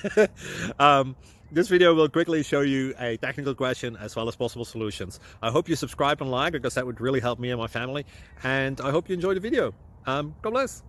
This video will quickly show you a technical question as well as possible solutions. I hope you subscribe and like, because that would really help me and my family. And I hope you enjoy the video. God bless.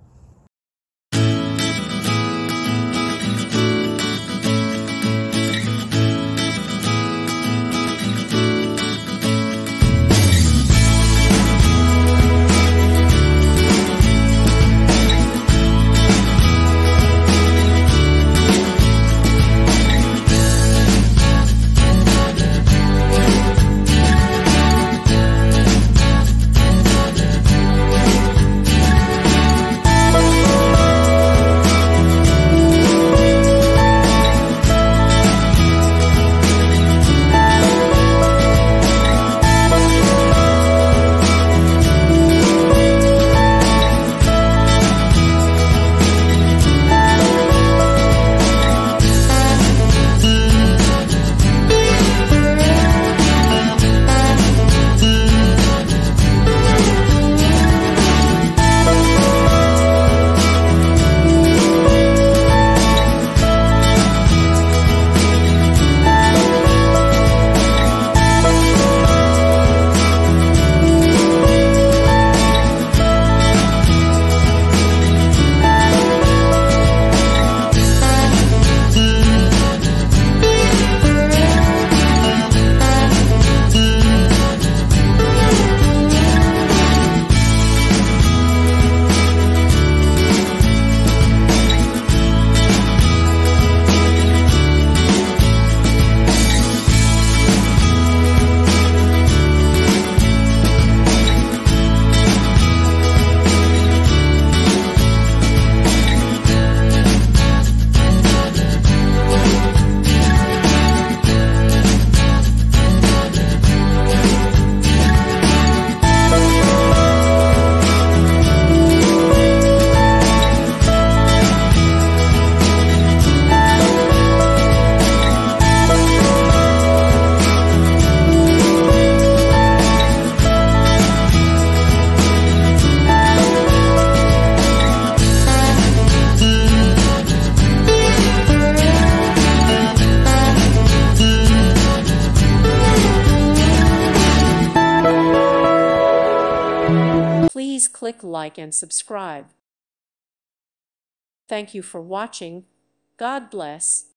Please click like and subscribe. Thank you for watching. God bless.